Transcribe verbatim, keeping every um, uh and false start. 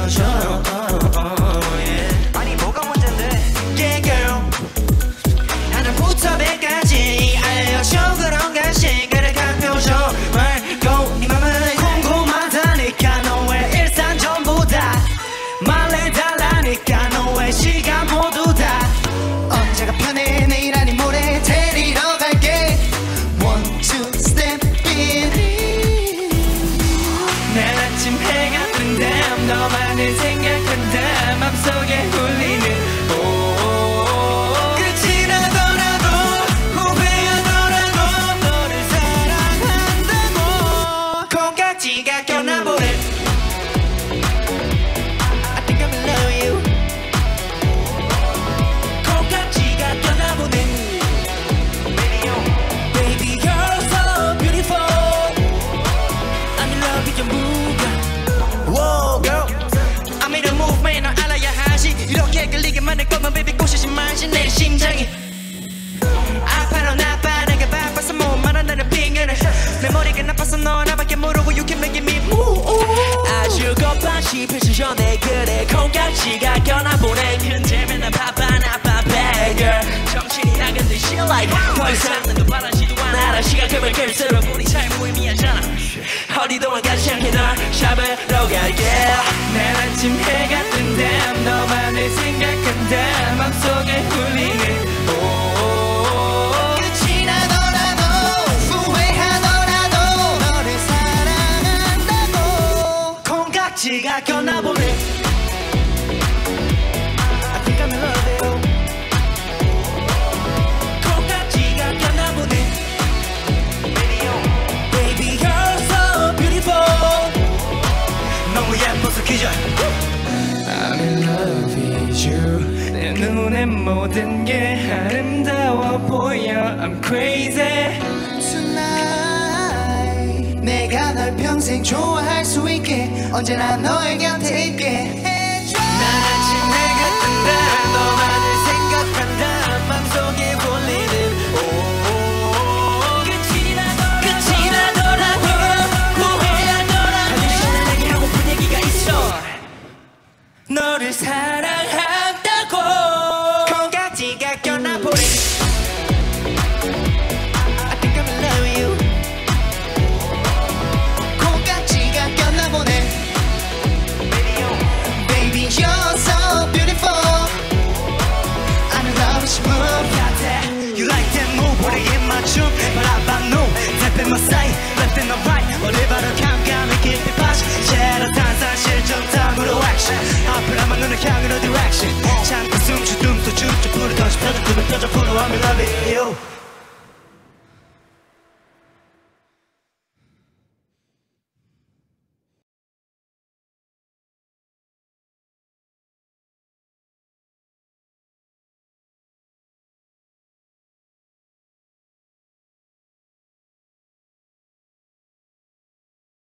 알려줘. 아니 뭐가 문제인데? Yeah girl, 하나부터 백까지 알려줘. 그런가 시간을 가벼워줘. 말고 네 맘은 궁금하다니까. 너의 일상 전부 다 말해달라니까. 너의 시간 모두 다. 언제가 편해 내일 아니 모레 데리러 갈게. One two step in. 날 아침 해가 뜬다. 너만을 생각한다. 맘속에 울리는 끝이 나더라도 후회하더라도 너를 사랑한다고. 콩깍지가 껴나보네. I think I'm in love with you. 콩깍지가 껴나보네. Baby you're so beautiful. I'm in love with your move. Whoa girl, I'm in the move man. 너 알아야 하지. 이렇게 끌리게만 할 거면 baby 꼬시지 말지. 내 심장이 아파도 나빠. 내가 바빠서 못 말한다는 핑계를. 내 머리가 나빠서 너 나밖에 모르고 you can make me move. 아주 고파 싶으시 전에 그래 콩깍지가 껴나보네. 근데 맨날 바빠 나빠 bad girl. 정신이 나간 듯이 like 더 이상 난 바라지도 않아. 시간큼을 끌수록 우리 사이 무의미하잖아. 어디도 안 가지 않게 널 잡으러 갈게. 날 아침 해가 뜬다. 너만을 생각한다. 맘속에 울리는 끝이 나더라도 후회하더라도 너를 사랑한다고. 콩깍지가 껴나보네. I think I'm in love with you. 콩깍지가 껴나보네. Baby you're so beautiful. 너무 예뻐서 기절. I'm in love with you. 내 눈에 모든 게 아름다워 보여. I'm crazy tonight. 내가 널 평생 좋아할 수 있게 언제나 너의 곁에 있게 해줘. 난 아침 해가 뜬다. 너만을 생각한다. 맘속에 울리는 끝이 나더라도 후회하더라도 한 시간에 내게 하고픈 얘기가 있어. 너를 사랑